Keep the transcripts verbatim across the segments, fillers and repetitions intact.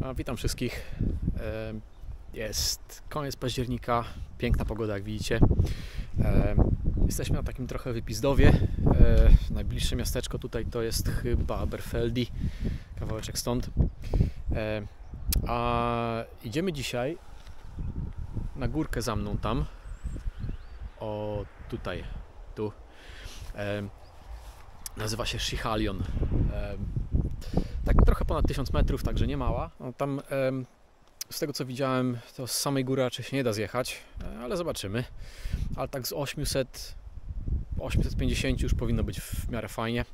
A, witam wszystkich. Jest koniec października, piękna pogoda, jak widzicie. Jesteśmy na takim trochę wypizdowie. Najbliższe miasteczko tutaj to jest chyba Berfeldy, kawałeczek stąd. A idziemy dzisiaj na górkę za mną tam. O, tutaj, tu. Nazywa się Schiehallion. Tak trochę ponad tysiąc metrów, także nie mała. No, tam z tego co widziałem, to z samej góry raczej się nie da zjechać, ale zobaczymy. Ale tak z osiemset, osiemset pięćdziesiąt już powinno być w miarę fajnie.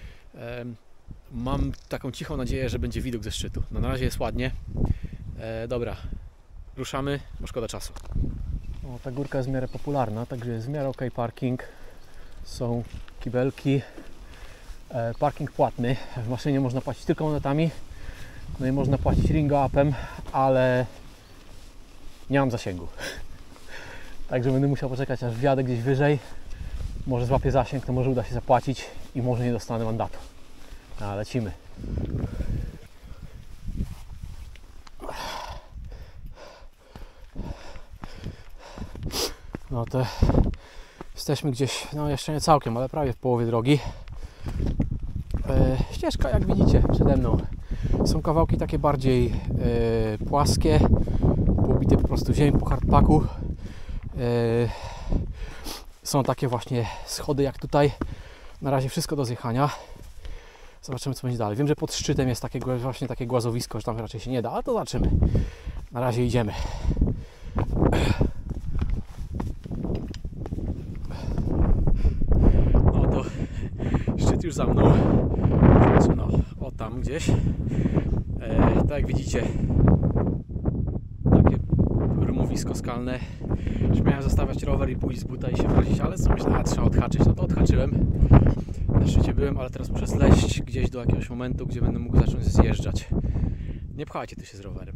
Mam taką cichą nadzieję, że będzie widok ze szczytu. No, na razie jest ładnie. Dobra, ruszamy, bo szkoda czasu. O, ta górka jest w miarę popularna, także jest w miarę ok parking. Są kibelki. Parking płatny. W maszynie można płacić tylko monetami. No i można płacić ringo-upem, ale nie mam zasięgu. Także będę musiał poczekać, aż wjadę gdzieś wyżej. Może złapię zasięg, to może uda się zapłacić i może nie dostanę mandatu. A lecimy. No to jesteśmy gdzieś, no jeszcze nie całkiem, ale prawie w połowie drogi. E, ścieżka, jak widzicie przede mną, są kawałki takie bardziej e, płaskie, pobite po prostu ziemią po hardpacku. E, są takie właśnie schody jak tutaj. Na razie wszystko do zjechania. Zobaczymy, co będzie dalej. Wiem, że pod szczytem jest takie, właśnie takie głazowisko, że tam raczej się nie da, ale to zobaczymy. Na razie idziemy. No to szczyt już za mną. No, o tam gdzieś. E, tak jak widzicie, takie rumowisko skalne. Już miałem zostawiać rower i pójść z buta i się wrócić, ale co myślę, a trzeba odhaczyć, no to odhaczyłem. Na szczycie byłem, ale teraz muszę zleźć gdzieś do jakiegoś momentu, gdzie będę mógł zacząć zjeżdżać. Nie pchajcie tu się z rowerem.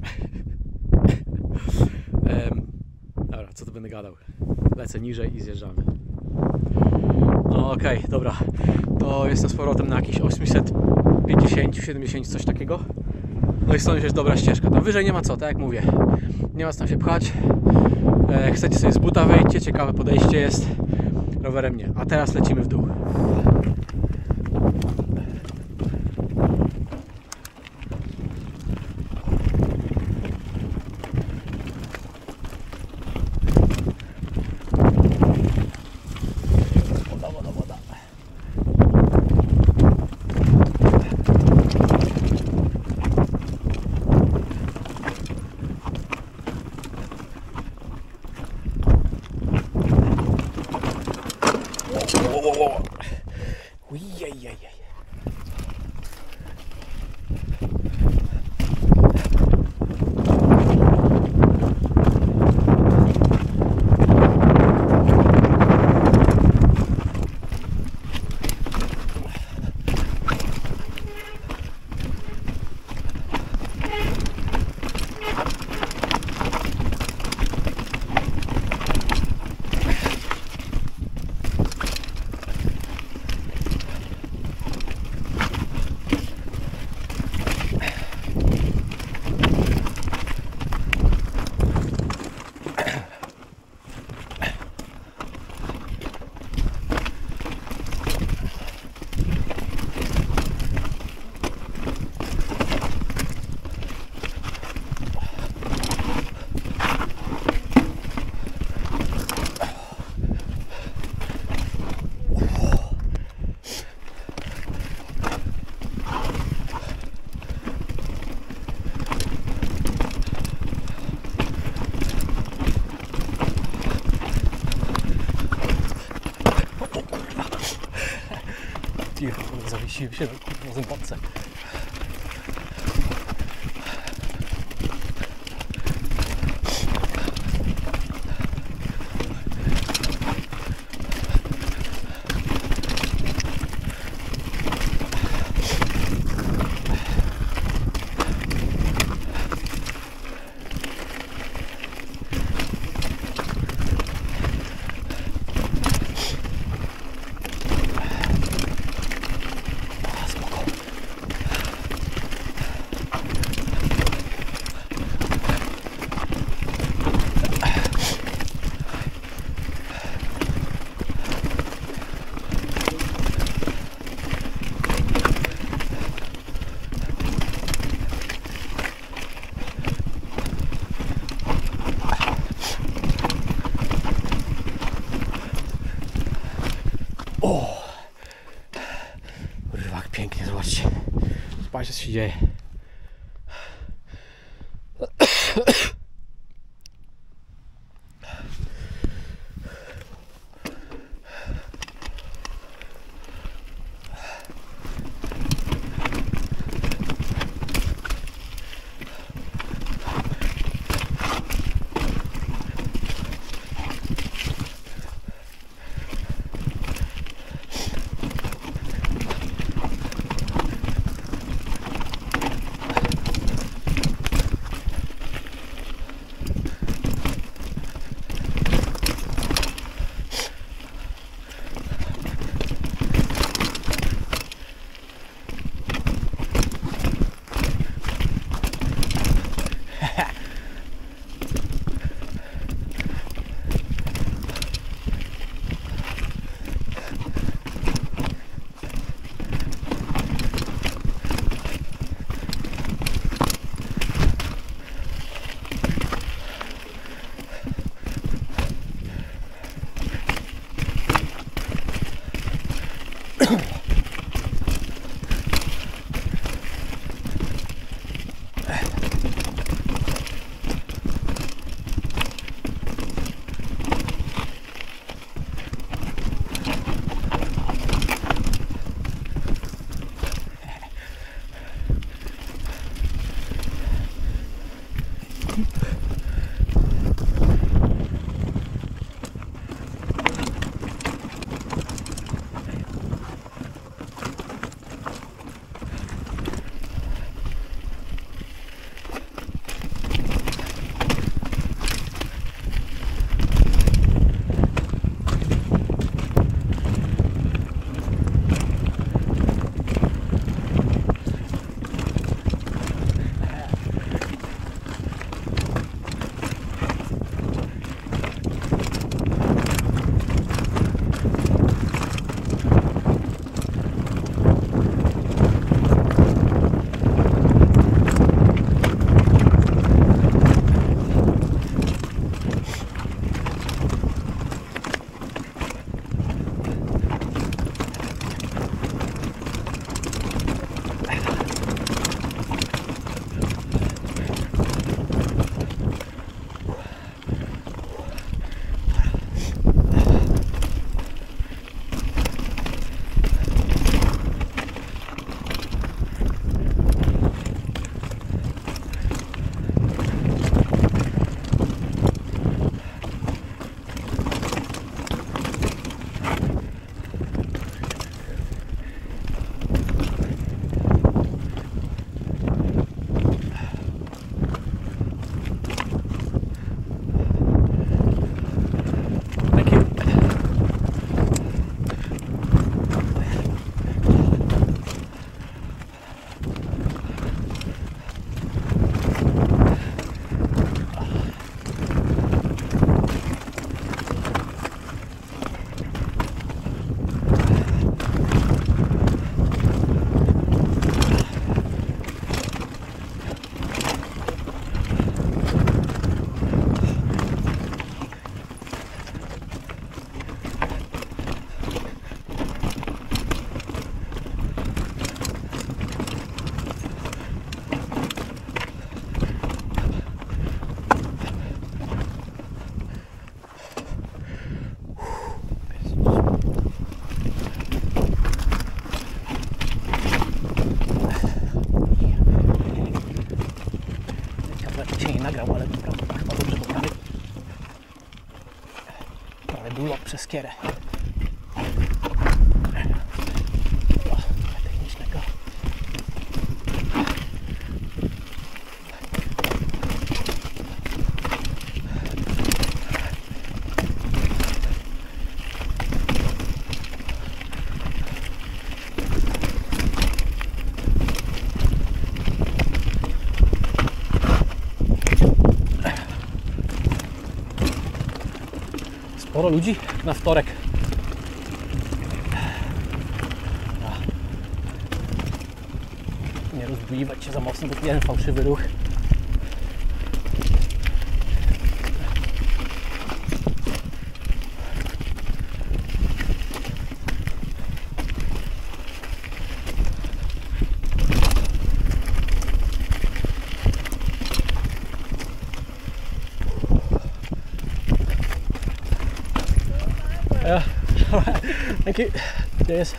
e, dobra, co tu będę gadał? Lecę niżej i zjeżdżamy. No okej, okay, dobra. To jestem z powrotem na jakieś osiemset pięćdziesiąt, siedemdziesiąt, coś takiego. No i stąd już jest dobra ścieżka. Tam wyżej nie ma co, tak jak mówię. Nie ma co tam się pchać. E, chcecie sobie z buta wejdźcie, ciekawe podejście jest. Rowerem nie. A teraz lecimy w dół. Ujejejej. Zawiesiłem się na zębatce. dzieje. Przez kierę. Technicznego. Sporo ludzi na wtorek. Nie rozbójwać się za mocno, bo jeden fałszywy ruch. Thank you. Cheers.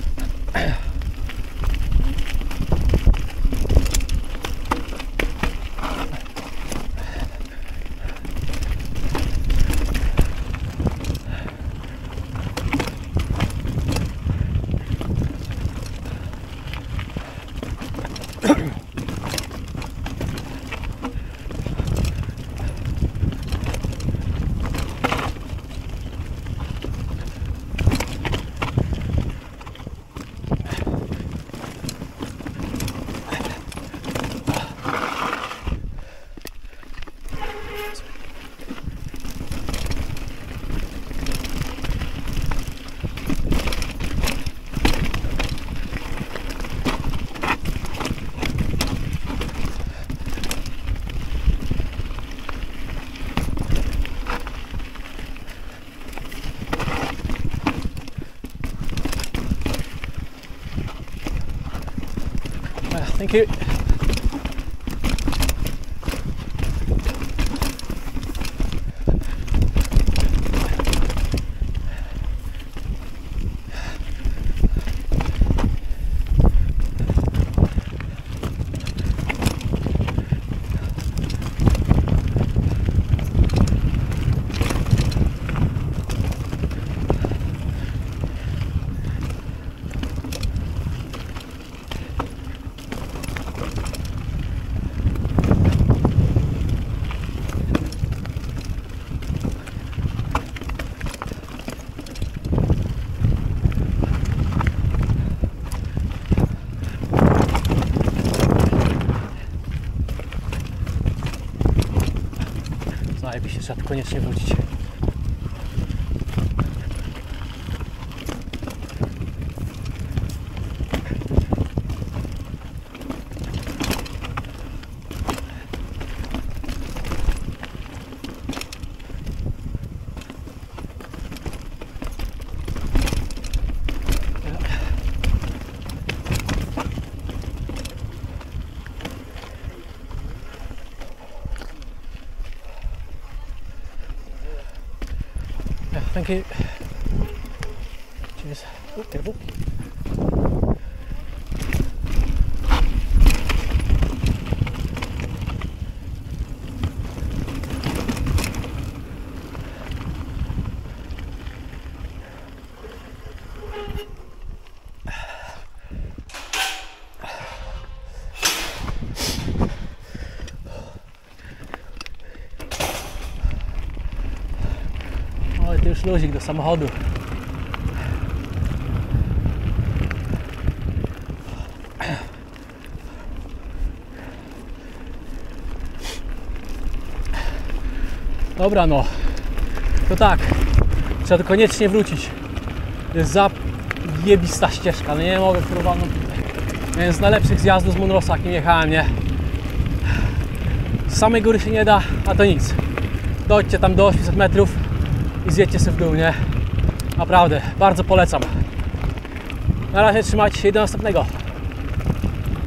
Thank you. Zajebiście, trzeba tu koniecznie wrócić. Thank you. Cheers. Oh, careful. Ale to już luzik do samochodu. Dobra, no to tak, trzeba tu koniecznie wrócić. To jest zajebista ścieżka, no nie mogę kurwa, no jeden z najlepszych zjazdów z Monrosa, jakim jechałem, nie? Z samej góry się nie da, a to nic. Dojdźcie tam do osiemset metrów i zjedźcie sobie w dół, nie? Naprawdę, bardzo polecam. Na razie trzymajcie się i do następnego.